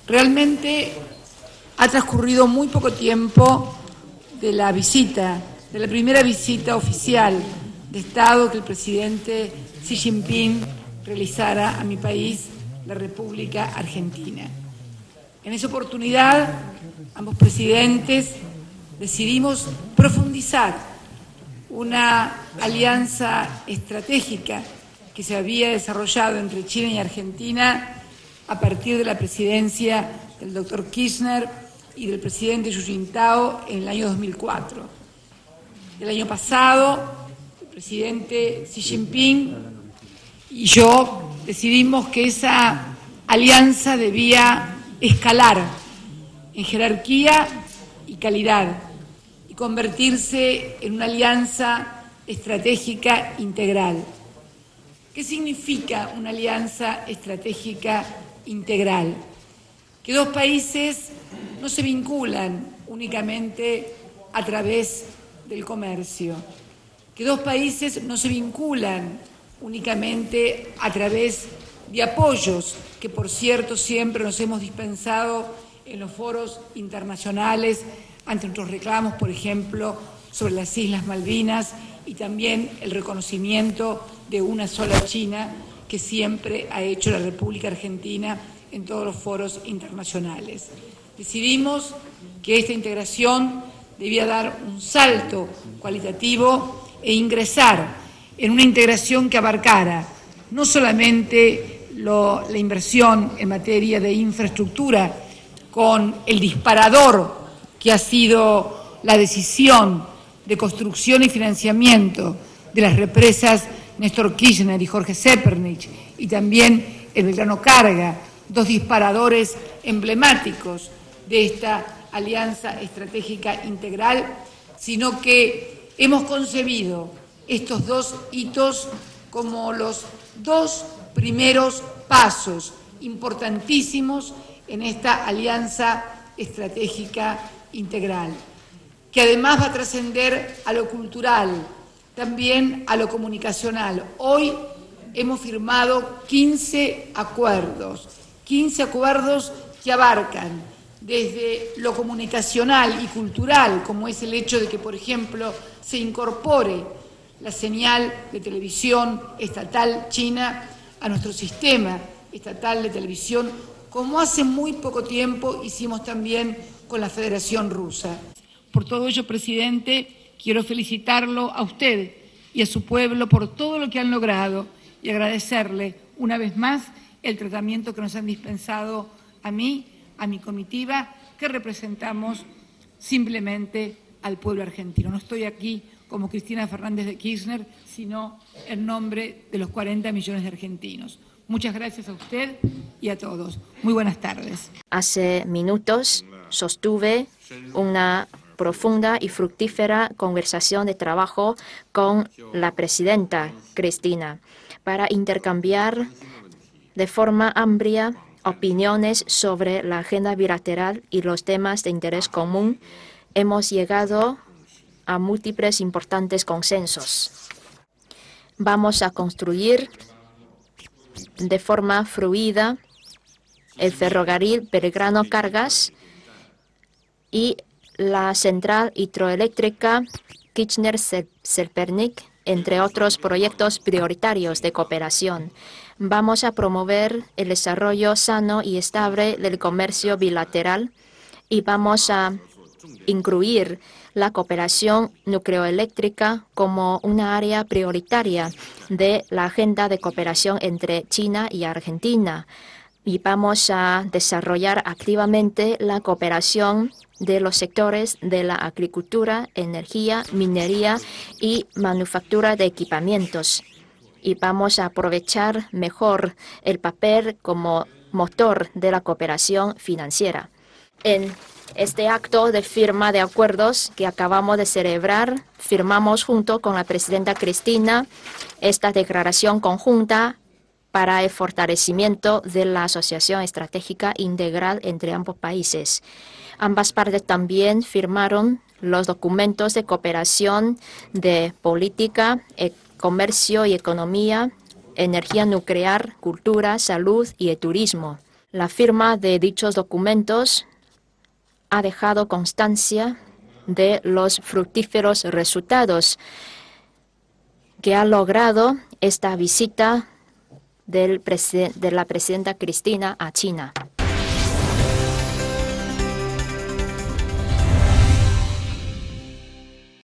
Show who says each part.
Speaker 1: Realmente ha transcurrido muy poco tiempo de la primera visita oficial de Estado que el presidente Xi Jinping realizara a mi país, la República Argentina. En esa oportunidad, ambos presidentes decidimos profundizar una alianza estratégica que se había desarrollado entre China y Argentina a partir de la presidencia del doctor Kirchner y del presidente Hu Jintao en el año 2004. El año pasado, el presidente Xi Jinping y yo decidimos que esa alianza debía escalar en jerarquía y calidad y convertirse en una alianza estratégica integral. ¿Qué significa una alianza estratégica integral? Que dos países no se vinculan únicamente a través del comercio, que dos países no se vinculan únicamente a través de apoyos que, por cierto, siempre nos hemos dispensado en los foros internacionales ante nuestros reclamos, por ejemplo, sobre las Islas Malvinas y también el reconocimiento de una sola China que siempre ha hecho la República Argentina en todos los foros internacionales. Decidimos que esta integración debía dar un salto cualitativo e ingresar en una integración que abarcara no solamente la inversión en materia de infraestructura, con el disparador que ha sido la decisión de construcción y financiamiento de las represas Néstor Kirchner y Jorge Zeppernich, y también el Belgrano Carga, dos disparadores emblemáticos de esta alianza estratégica integral, sino que hemos concebido estos dos hitos como los dos primeros pasos importantísimos en esta alianza estratégica integral, que además va a trascender a lo cultural, también a lo comunicacional. Hoy hemos firmado 15 acuerdos que abarcan desde lo comunicacional y cultural, como es el hecho de que, por ejemplo, se incorpore la señal de televisión estatal china a nuestro sistema estatal de televisión, como hace muy poco tiempo hicimos también con la Federación Rusa. Por todo ello, presidente, quiero felicitarlo a usted y a su pueblo por todo lo que han logrado y agradecerle una vez más el tratamiento que nos han dispensado a mí, a mi comitiva, que representamos simplemente al pueblo argentino. No estoy aquí como Cristina Fernández de Kirchner, sino en nombre de los 40 millones de argentinos. Muchas gracias a usted y a todos. Muy buenas tardes.
Speaker 2: Hace minutos sostuve una profunda y fructífera conversación de trabajo con la presidenta Cristina para intercambiar de forma amplia opiniones sobre la agenda bilateral y los temas de interés común. Hemos llegado a múltiples importantes consensos. Vamos a construir de forma fluida el ferrocarril Belgrano Cargas y la central hidroeléctrica Kirchner-Zeppernich, entre otros proyectos prioritarios de cooperación. Vamos a promover el desarrollo sano y estable del comercio bilateral y vamos a incluir la cooperación nucleoeléctrica como una área prioritaria de la agenda de cooperación entre China y Argentina. Y vamos a desarrollar activamente la cooperación de los sectores de la agricultura, energía, minería y manufactura de equipamientos. Y vamos a aprovechar mejor el papel como motor de la cooperación financiera. En este acto de firma de acuerdos que acabamos de celebrar, firmamos junto con la presidenta Cristina esta declaración conjunta para el fortalecimiento de la asociación estratégica integral entre ambos países. Ambas partes también firmaron los documentos de cooperación de política, comercio y economía, energía nuclear, cultura, salud y el turismo. La firma de dichos documentos ha dejado constancia de los fructíferos resultados que ha logrado esta visita de la presidenta Cristina a China.